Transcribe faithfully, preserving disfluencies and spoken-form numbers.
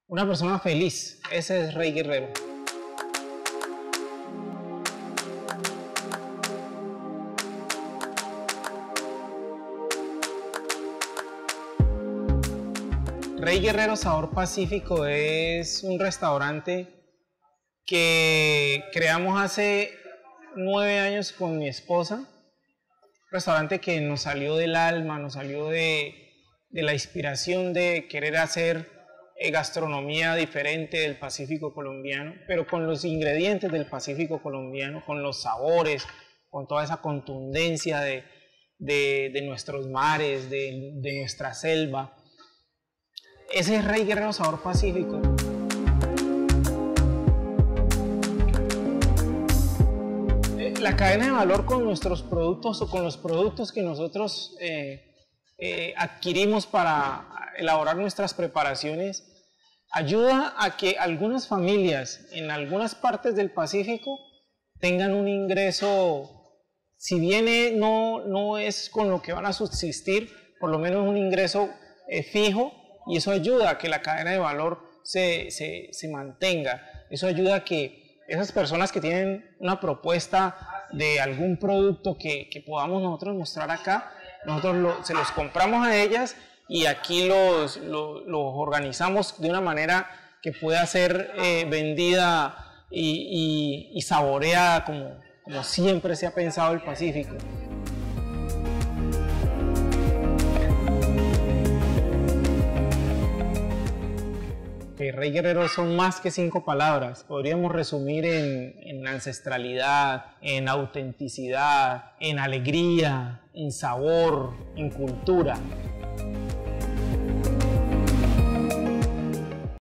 Una persona feliz, ese es Rey Guerrero. Rey Guerrero Sabor Pacífico es un restaurante que creamos hace nueve años con mi esposa. Un restaurante que nos salió del alma, nos salió de, de la inspiración de querer hacer eh, gastronomía diferente del Pacífico colombiano, pero con los ingredientes del Pacífico colombiano, con los sabores, con toda esa contundencia de, de, de nuestros mares, de, de nuestra selva. Ese es Rey Guerrero Sabor Pacífico. La cadena de valor con nuestros productos o con los productos que nosotros eh, eh, adquirimos para elaborar nuestras preparaciones ayuda a que algunas familias en algunas partes del Pacífico tengan un ingreso, si bien no, no es con lo que van a subsistir, por lo menos un ingreso eh, fijo, y eso ayuda a que la cadena de valor se, se, se mantenga. Eso ayuda a que esas personas que tienen una propuesta de algún producto que, que podamos nosotros mostrar acá, nosotros lo, se los compramos a ellas y aquí los, los, los organizamos de una manera que pueda ser eh, vendida y, y, y saboreada como, como siempre se ha pensado el Pacífico. Que Rey Guerrero son más que cinco palabras. Podríamos resumir en, en ancestralidad, en autenticidad, en alegría, en sabor, en cultura.